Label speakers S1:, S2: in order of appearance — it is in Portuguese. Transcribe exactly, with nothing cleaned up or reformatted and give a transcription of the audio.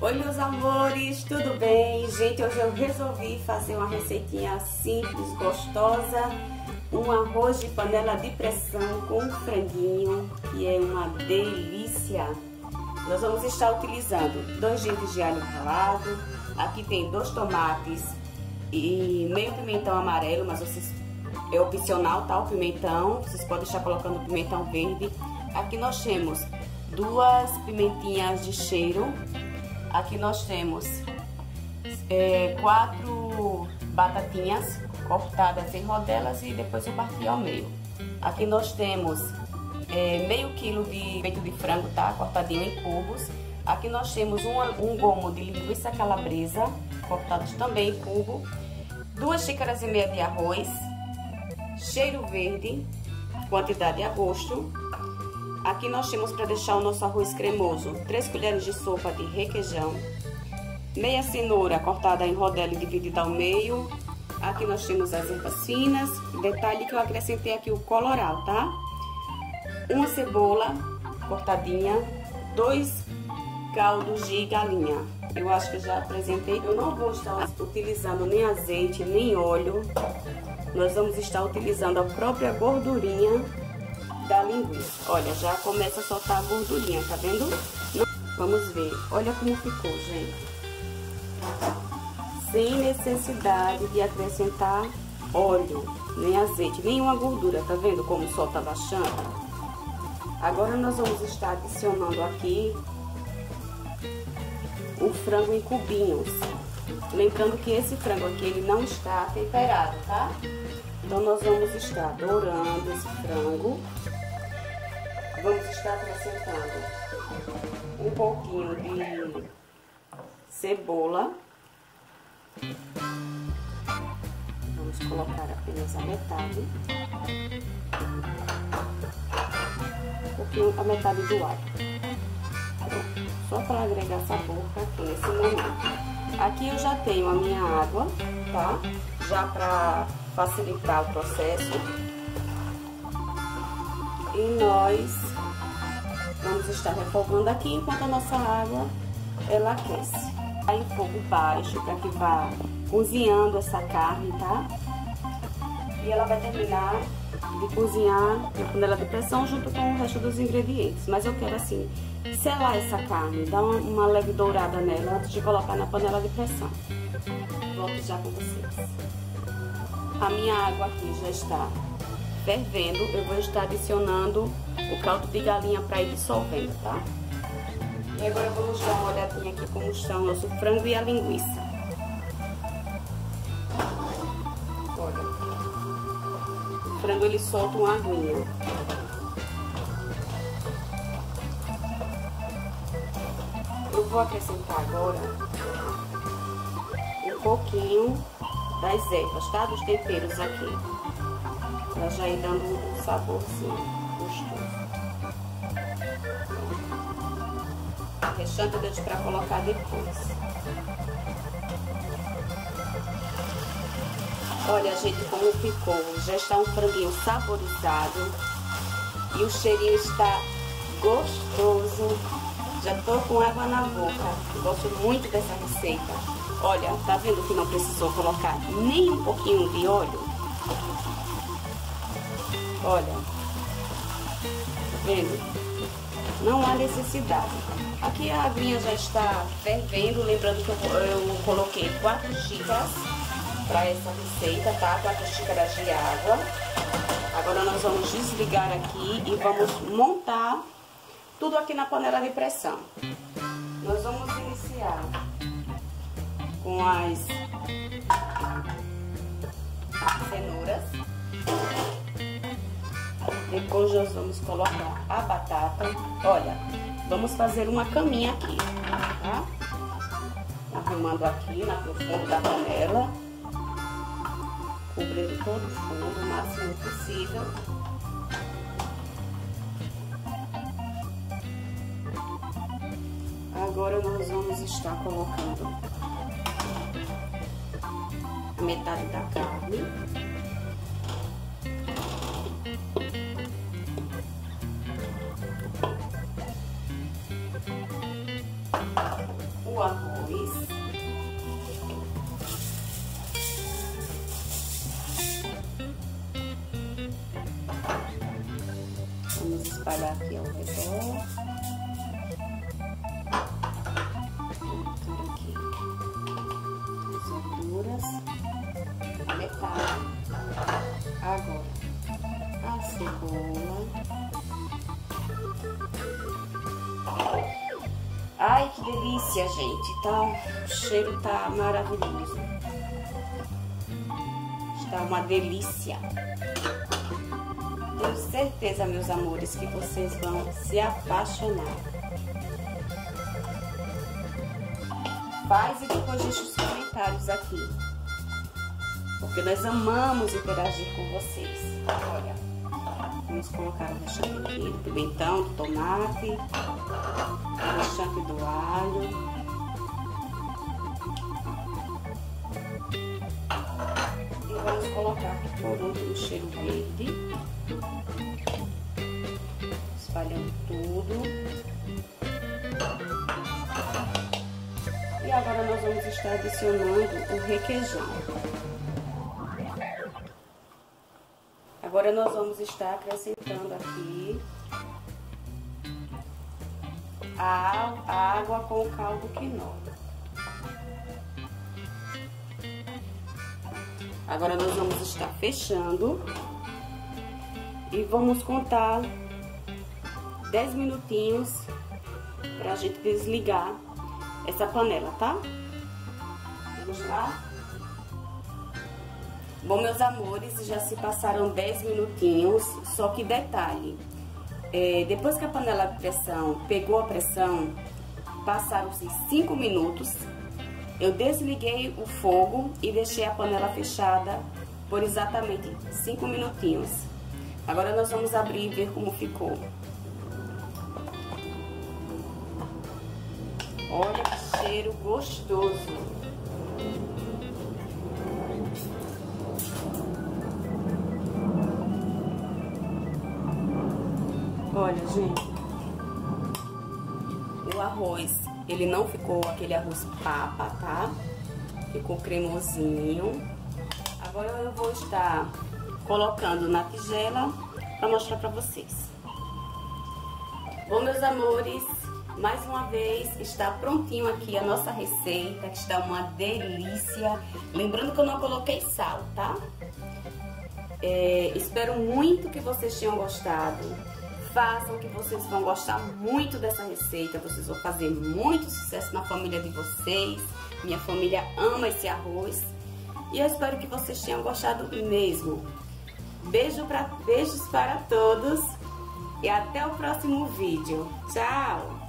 S1: Oi meus amores, tudo bem? Gente, hoje eu resolvi fazer uma receitinha simples, gostosa, um arroz de panela de pressão com franguinho, que é uma delícia. Nós vamos estar utilizando dois dentes de alho ralado, aqui tem dois tomates e meio pimentão amarelo, mas vocês, é opcional, tá? O pimentão, vocês podem estar colocando pimentão verde. Aqui nós temos duas pimentinhas de cheiro. Aqui nós temos é, quatro batatinhas cortadas em rodelas e depois eu parti ao meio. Aqui nós temos é, meio quilo de peito de frango, tá? Cortadinho em cubos. Aqui nós temos uma, um gomo de linguiça calabresa, cortados também em cubo. Duas xícaras e meia de arroz, cheiro verde, quantidade a gosto. Aqui nós temos para deixar o nosso arroz cremoso, três colheres de sopa de requeijão, meia cenoura cortada em rodela e dividida ao meio. Aqui nós temos as ervas finas, detalhe que eu acrescentei aqui o coloral, tá? Uma cebola cortadinha, dois caldos de galinha. Eu acho que eu já apresentei. Eu não vou estar utilizando nem azeite, nem óleo. Nós vamos estar utilizando a própria gordurinha da linguiça. Olha, já começa a soltar a gordurinha, tá vendo? Não... Vamos ver. Olha como ficou, gente. Sem necessidade de acrescentar óleo, nem azeite, nenhuma gordura, tá vendo como o sol tá baixando? Agora nós vamos estar adicionando aqui o frango em cubinhos. Lembrando que esse frango aqui, ele não está temperado, tá? Então nós vamos estar dourando esse frango. Vamos estar acrescentando um pouquinho de cebola. Vamos colocar apenas a metade. Um pouquinho, a metade do alho. Pronto. Só para agregar sabor aqui nesse momento. Aqui eu já tenho a minha água, tá? Já para facilitar o processo. E nós vamos estar refogando aqui enquanto a nossa água ela aquece. Tá em fogo baixo para que vá cozinhando essa carne, tá? E ela vai terminar de cozinhar na panela de pressão junto com o resto dos ingredientes. Mas eu quero assim selar essa carne, dar uma, uma leve dourada nela antes de colocar na panela de pressão. Volto já com vocês. A minha água aqui já está fervendo, eu vou estar adicionando o caldo de galinha para ir dissolvendo, tá? E agora vamos dar uma olhadinha aqui como está o nosso frango e a linguiça. Olha, o frango ele solta uma aguinha. Eu vou acrescentar agora um pouquinho das ervas, tá? Dos temperos aqui. Pra já ir dando um saborzinho gostoso. O restante eu deixo pra colocar depois. Olha, gente, como ficou. Já está um franguinho saborizado. E o cheirinho está gostoso. Já tô com água na boca. Eu gosto muito dessa receita. Olha, tá vendo que não precisou colocar nem um pouquinho de óleo? Olha, tá vendo? Não há necessidade. Aqui a aguinha já está fervendo, lembrando que eu, eu coloquei quatro xícaras para essa receita, tá? quatro xícaras de água. Agora nós vamos desligar aqui e vamos montar tudo aqui na panela de pressão. Nós vamos iniciar com as cenouras. Depois nós vamos colocar a batata. Olha, vamos fazer uma caminha aqui, tá? Arrumando aqui no fundo da panela. Cobrindo todo o fundo o máximo possível. Agora nós vamos estar colocando a metade da carne. o arroz. Vamos espalhar aqui ao redor. Aqui as verduras, a metade. Agora a cebola. Ai, que delícia, gente, tá? O cheiro tá maravilhoso. Está uma delícia. Tenho certeza, meus amores, que vocês vão se apaixonar. Faz e depois deixa os comentários aqui, porque nós amamos interagir com vocês. Olha, vamos colocar o restante aqui do pimentão, do tomate, o restante do alho. E vamos colocar aqui por último o cheiro verde. Espalhando tudo. E agora nós vamos estar adicionando o requeijão. Agora nós vamos estar acrescentando aqui a, a água com o caldo quinó. Agora nós vamos estar fechando e vamos contar dez minutinhos para a gente desligar essa panela, tá? Vamos lá? Bom, meus amores, já se passaram dez minutinhos, só que detalhe, é, depois que a panela de pressão pegou a pressão, passaram-se cinco minutos, eu desliguei o fogo e deixei a panela fechada por exatamente cinco minutinhos. Agora nós vamos abrir e ver como ficou. Olha que cheiro gostoso. Olha, gente, o arroz, ele não ficou aquele arroz papa, tá? Ficou cremosinho. Agora eu vou estar colocando na tigela para mostrar para vocês. Bom, meus amores, mais uma vez está prontinho aqui a nossa receita, que está uma delícia. Lembrando que eu não coloquei sal, tá? É, espero muito que vocês tenham gostado. Façam, que vocês vão gostar muito dessa receita. Vocês vão fazer muito sucesso na família de vocês. Minha família ama esse arroz. E eu espero que vocês tenham gostado mesmo. Beijo pra, beijos para todos. E até o próximo vídeo. Tchau!